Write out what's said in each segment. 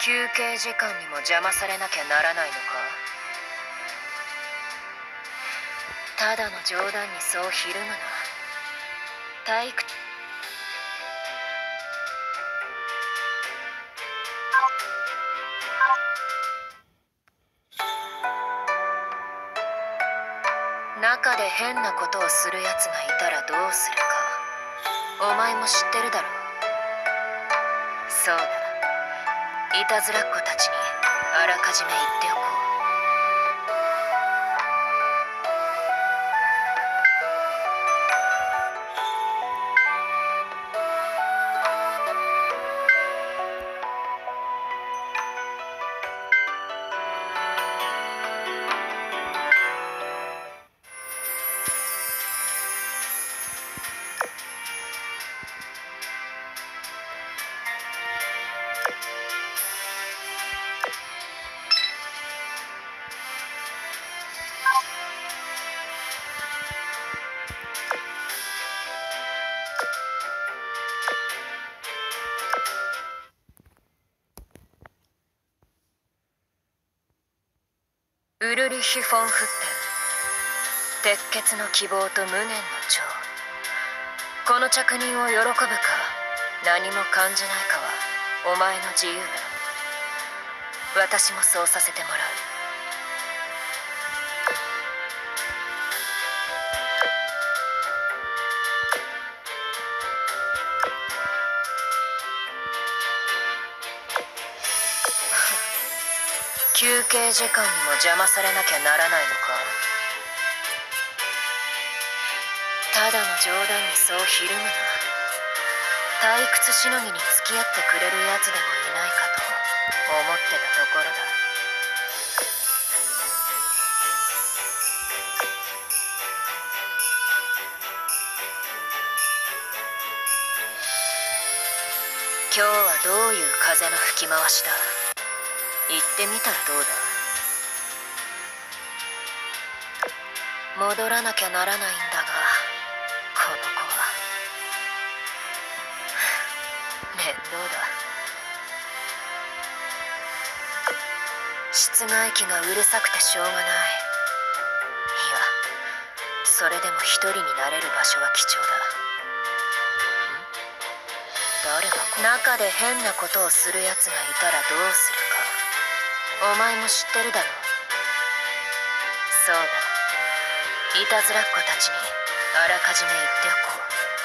休憩時間にも邪魔されなきゃならないのか。ただの冗談にそうひるむな。退屈。中で変なことをするやつがいたらどうするか、お前も知ってるだろう。そうだ、いたずらっ子たちにあらかじめ言っておこう。ウルリヒ・フォン・フッテン、鉄血の希望と無念の情。この着任を喜ぶか何も感じないかはお前の自由だ。私もそうさせてもらう。休憩時間にも邪魔されなきゃならないのか。ただの冗談にそうひるむな。退屈しのぎに付き合ってくれるやつでもいないかと思ってたところだ。今日はどういう風の吹き回しだ。行ってみたらどうだ。戻らなきゃならないんだが、この子は面倒だ。室外機がうるさくてしょうがない。いや、それでも一人になれる場所は貴重だ。誰が中で変なことをするやつがいたらどうするか、お前も知ってるだろう。そうだ、いたずらっ子たちにあらかじめ言っておこ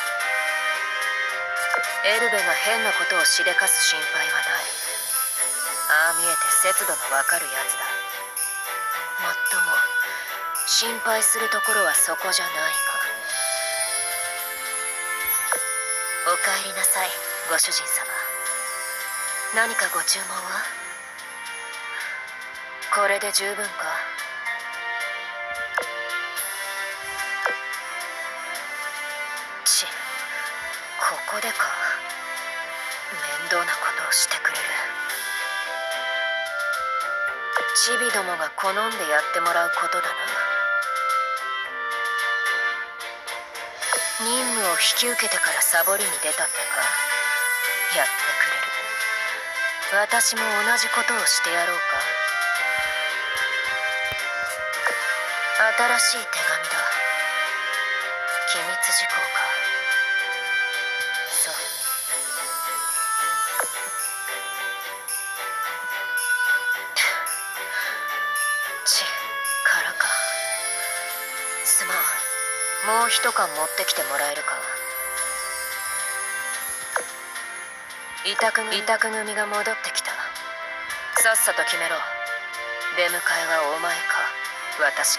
う。エルベが変なことをしでかす心配はない。ああ見えて節度のわかるやつだ。もっとも心配するところはそこじゃないが。おかえりなさい、ご主人様。何かご注文は？これで十分か？ここでか。面倒なことをしてくれる。チビどもが好んでやってもらうことだな。任務を引き受けてからサボりに出たってか。やってくれる。私も同じことをしてやろうか。新しい手紙だ。機密事項か。そう。からか。すまん。もう一缶持ってきてもらえるか。委託組が戻ってきた。さっさと決めろ。出迎えはお前か私か。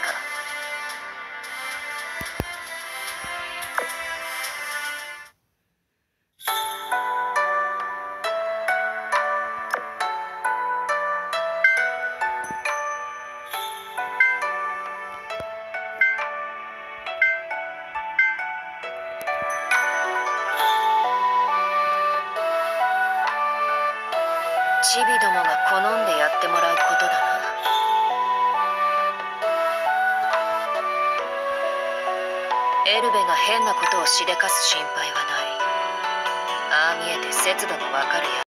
チビどもが好んでやってもらうことだな。エルベが変なことをしでかす心配はない。ああ見えて節度のわかるやつ。